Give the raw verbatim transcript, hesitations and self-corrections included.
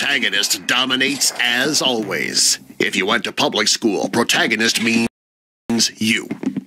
Protagonist dominates as always. If you went to public school, protagonist means you.